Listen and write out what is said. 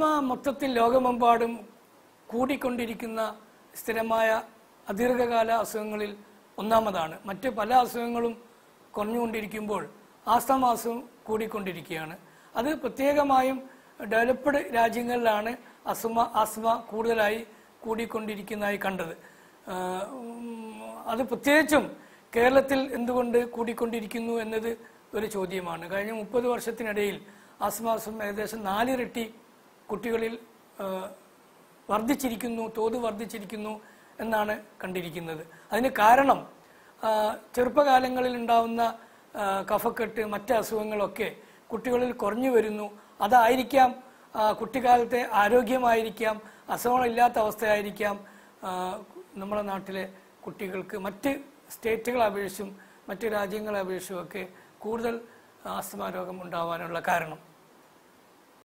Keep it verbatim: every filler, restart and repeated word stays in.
മൊത്തത്തിൽ ലോകമെമ്പാടും കൂടിക്കൊണ്ടിരിക്കുന്ന സ്ഥിരമായ അദീർഘകാല അസുഖങ്ങളിൽ ഒന്നാമതാണ്. മറ്റ് പല അസുഖങ്ങളും കുറഞ്ഞുകൊണ്ടിരിക്കുമ്പോൾ ആസ്തമ അസുഖം കൂടിക്കൊണ്ടിരിക്കുകയാണ്. അത് പ്രത്യേകമായും ഡെവലപ്ഡ് രാജ്യങ്ങളിലാണ് അസുമ ആസ്മ കൂടുതലായി കൂടിക്കൊണ്ടിരിക്കുന്നതായി കണ്ടത്. അത് പ്രത്യേകിച്ചും കേരളത്തിൽ എന്തുകൊണ്ട് കൂടിക്കൊണ്ടിരിക്കുന്നു എന്നത് ഒരു ചോദ്യമാണ്. കഴിഞ്ഞ മുപ്പത് വർഷത്തിനിടയിൽ ആസ്മ അസുഖം ഏകദേശം നാലിരട്ടി കുട്ടികളിൽ വർദ്ധിച്ചിരിക്കുന്നു, തോത് വർദ്ധിച്ചിരിക്കുന്നു എന്നാണ് കണ്ടിരിക്കുന്നത്. അതിന് കാരണം ചെറുപ്പകാലങ്ങളിൽ ഉണ്ടാവുന്ന കഫക്കെട്ട്, മറ്റ് അസുഖങ്ങളൊക്കെ കുട്ടികളിൽ കുറഞ്ഞു വരുന്നു. അതായിരിക്കാം കുട്ടിക്കാലത്തെ ആരോഗ്യമായിരിക്കാം, അസുഖങ്ങളില്ലാത്ത അവസ്ഥയായിരിക്കാം നമ്മുടെ നാട്ടിലെ കുട്ടികൾക്ക് മറ്റ് സ്റ്റേറ്റുകളെ അപേക്ഷിച്ചും മറ്റ് രാജ്യങ്ങളെ അപേക്ഷിച്ചും ഒക്കെ കൂടുതൽ ആസ്മ രോഗം ഉണ്ടാവാനുള്ള കാരണം.